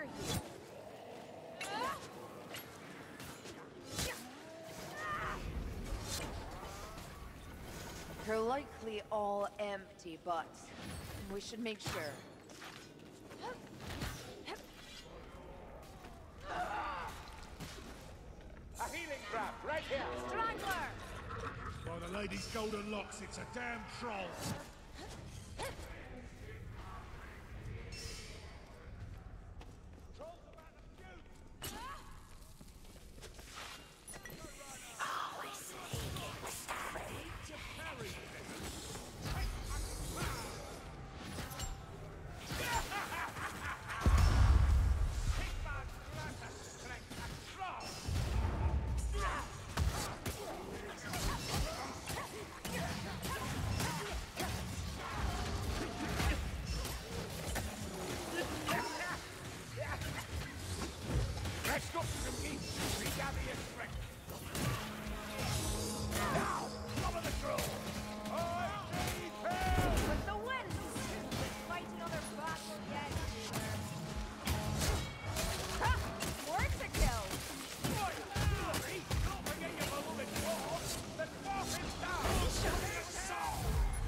here. They're likely all empty, but we should make sure. A healing trap, right here! Strangler! By the lady's golden locks, it's a damn troll. Troll's about to shoot! Rest up, Simki! Regather your strength! Now! Cover the troll! I need help! With the winds! Fighting on their battle yet. Ha! More to kill! Boy, Hillary! Don't forget your beloved dwarf! The dwarf is down! There's Saul!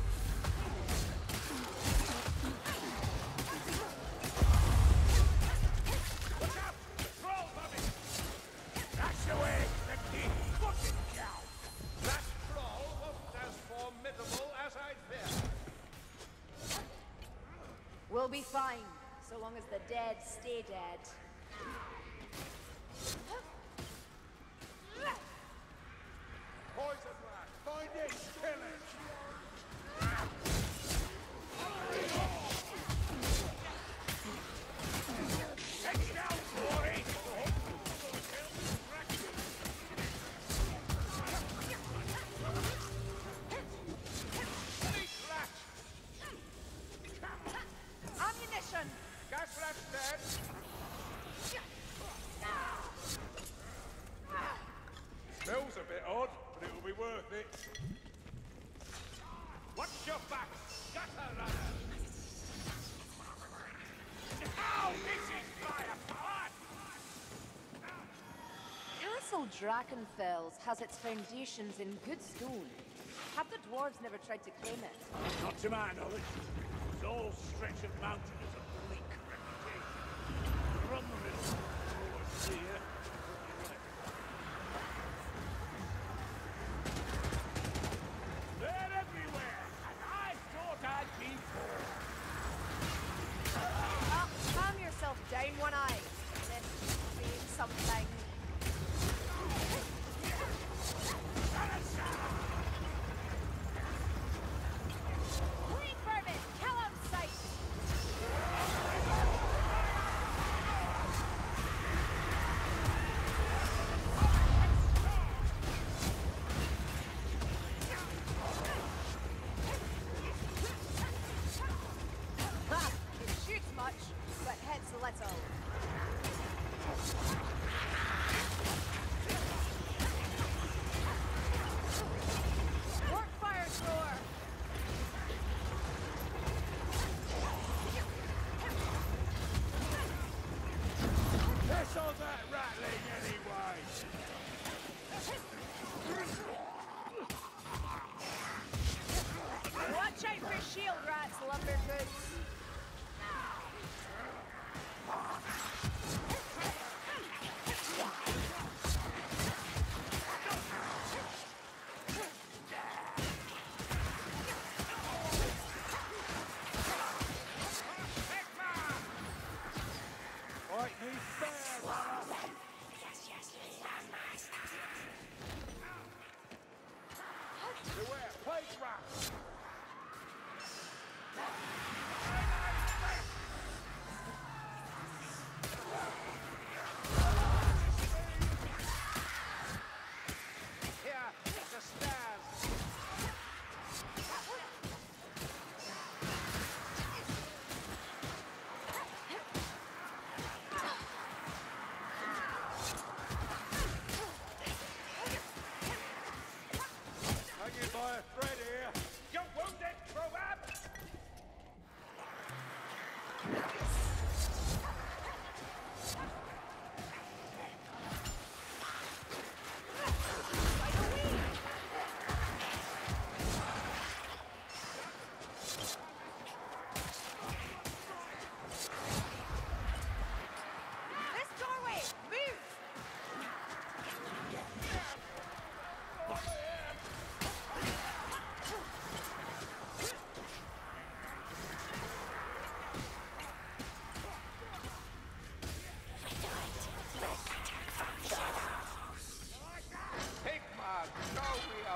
Look out! Troll coming! That's the way, the key! Fucking cow! That troll wasn't as formidable as I'd feared. We'll be fine, so long as the dead stay dead. Poison rat! Find it! Kill it! Take it down, Glory! Police rat! Ammunition! Gas rat's dead! Smells a bit odd, but it'll be worth it. Watch your back! Gutter runner! Ow! This is firepower! Castle Drakenfels has its foundations in good stone. Have the dwarves never tried to claim it? Not to my knowledge. It's all stretch of mountain as a bleak reputation. Run the riddle. Always see ya. They're everywhere, and I thought I'd be fooled. Calm yourself down one eye, and then say something. Clean vermin! Kill on sight! Ha! It shoots much, but hits little. Work fire thrower! This'll that rattling anyway! Watch out for shield rats, lumberboots! Fight me fair, brother! Beware, plague rats! Here, it's the stairs! Hanging by a thread here! You wounded, Probab!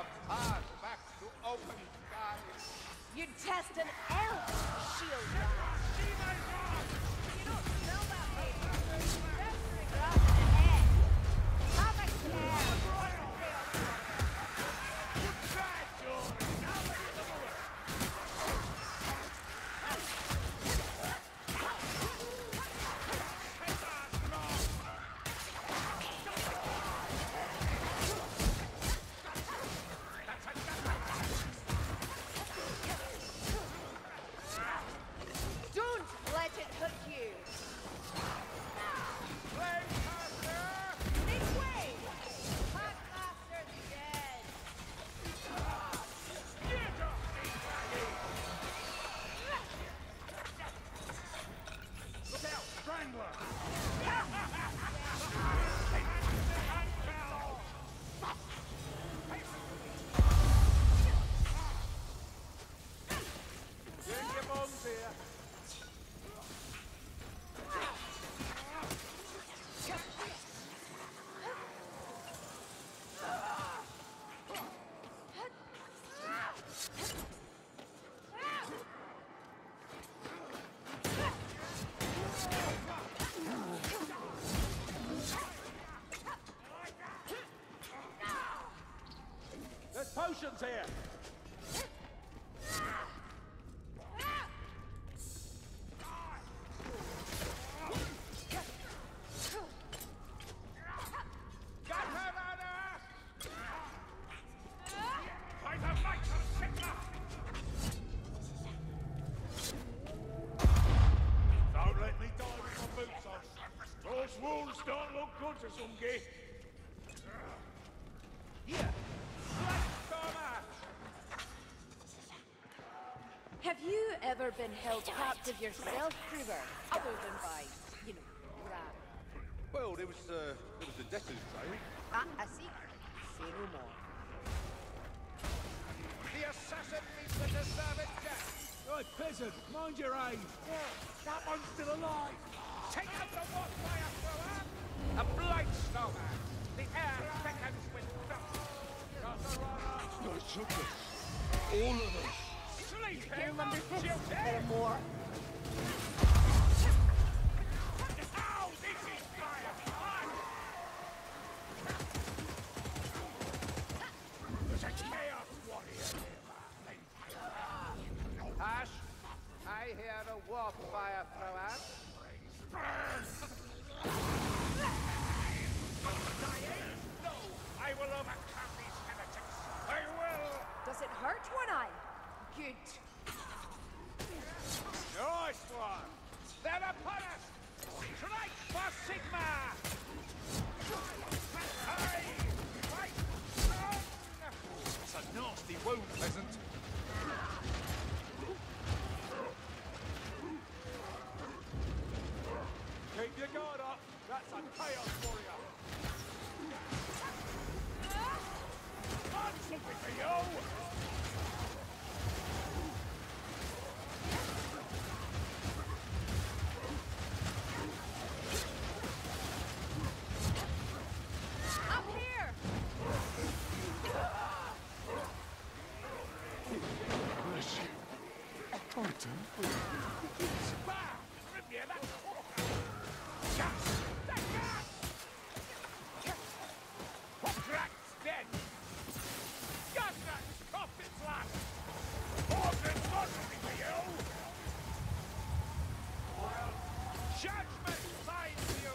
of hard back to open skies. You'd test an elf shield rise. You don't smell that, baby. That's the grass ahead. Have a care. Don't let it hook you. This way. Packmaster's dead. Look out, Strangler! Bring your bones here. There's potions here! Get her on her! By the might of Sigma! Don't let me die with my boots on. Those wounds don't look good to some git. Here! Blightstorm Arch! Have you ever been held captive yourself, Kruger? Other than by, you know, rat. Well, there was the debtor's trade. Ah, I see. Say no more. The assassin meets the deserved death! Right, peasant, mind your eye. That one's still alive. Take out the warfire thrower! A Blightstorm Arch! The air beckons with dust! No, sugar. All of them. Sleep Hear him, Lumberfist? guilty! There are more. Ow! This is fire! There's a chaos warrior nearby. Ash, I hear a warfire thrower. No! I will overcome these heretics! I will! Does it hurt one eye? Good. Nice one! They're upon us! Strike for Sigma! Aye! Fight strong! It's a nasty wound, peasant. Keep your guard up. That's a chaos warrior. I'm something for you. Up here! Bless you. Bah! Rip me that corker! Gas! That gas! Hookrat's dead! Gusrat's coughed its last! Organ's got something for you! Judgment finds you!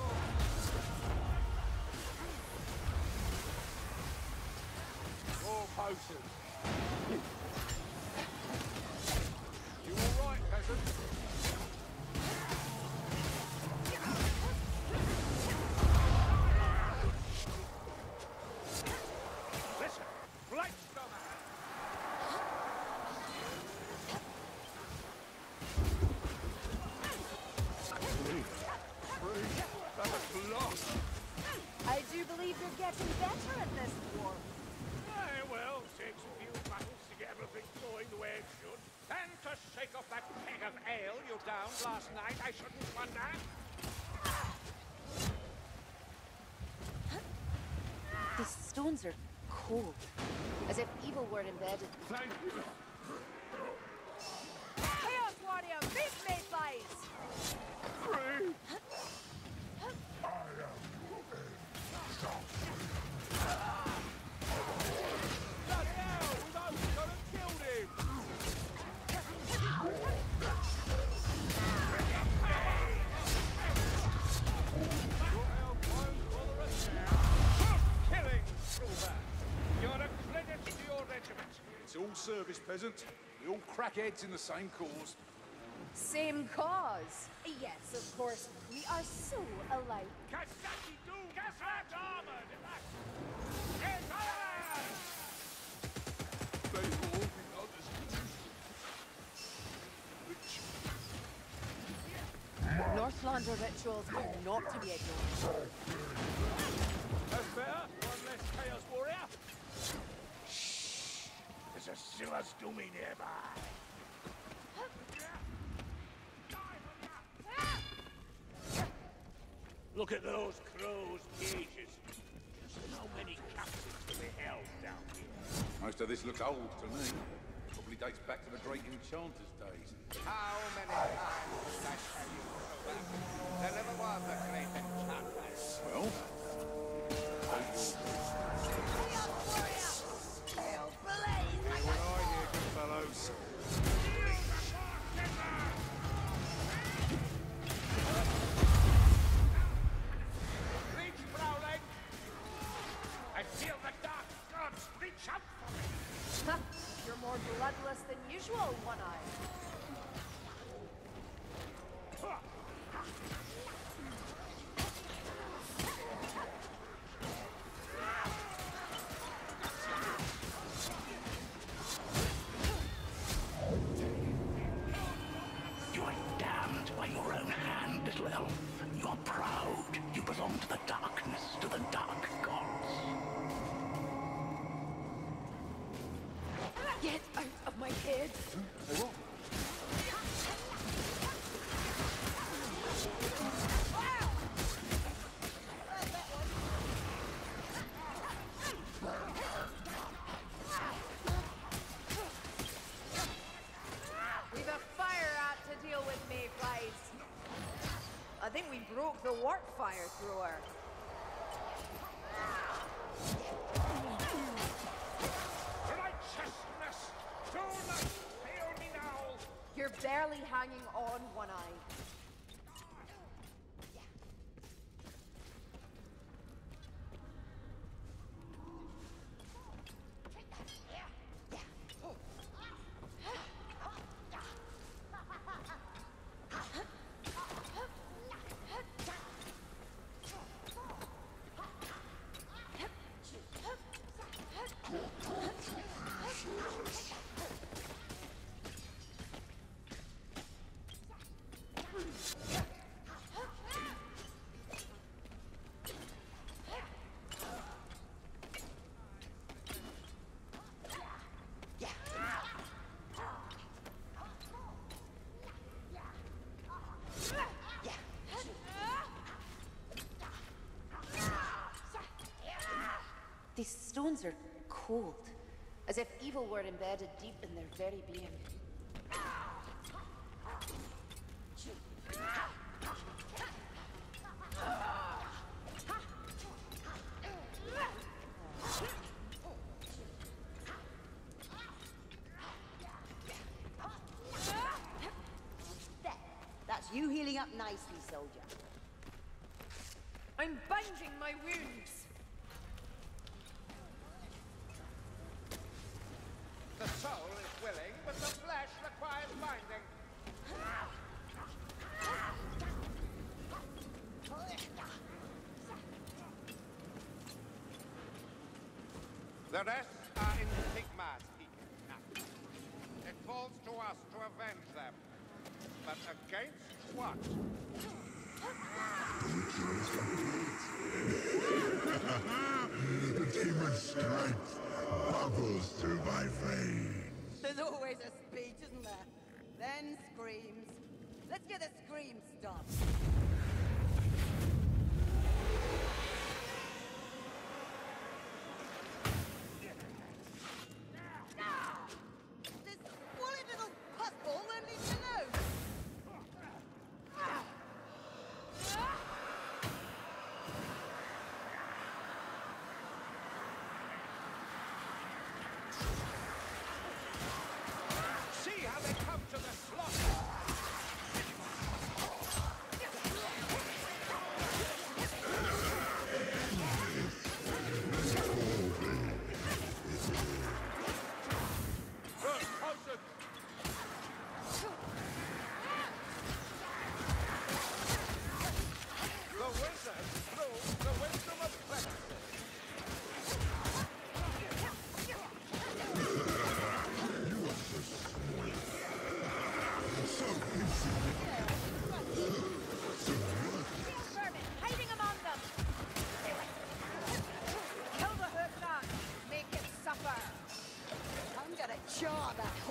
More potions. You all right, peasant? Listen! Blightstorm Arch! I do believe you're getting better at this, dwarf. Aye, well, takes a few battles to get everything flowing the way it should. And to shake off that keg of ale you downed last night, I shouldn't wonder. These stones are cold. As if evil were embedded. Thank you. Chaos Warrior, meet Mayflies! Free. Bloody hell! We've only got and killed him! Killing, Silver! You're a credit to your regiment. It's all service, peasant. We all crack heads in the same cause. Same cause. Yes, of course. We are so alike. Kasaki do Gasrat armored! Get on! They all be others. Northlander rituals are not to be ignored. That's better. One less Chaos Warrior. Shh. There's a Silas Doomy nearby. Look at those crows' cages. So many captives to be held down here. Most of this looks old to me. Probably dates back to the great enchanters' days. How many times did I tell you so that there never was a great enchanter? Well, fellows. Reach, Browning! I feel the dark gods reach out for me! You're more bloodless than usual, One-Eye. You are damned by your own hand, little elf. You are proud. You belong to the darkness, to the dark gods. Get out of my head! We've a fire out to deal with, Mayflies. I think we broke the warp fire thrower. Righteousness! Do not fail me now! You're barely hanging on, One-Eye. These stones are cold, as if evil were embedded deep in their very being. That's you healing up nicely, soldier. I'm binding my wounds. The soul is willing, but the flesh requires binding. The rest are in Sigmar's keeping. It falls to us to avenge them. But against what? The demon's strength bubbles through my veins. There's always a speech, isn't there? Then screams. Let's get the scream stopped. charter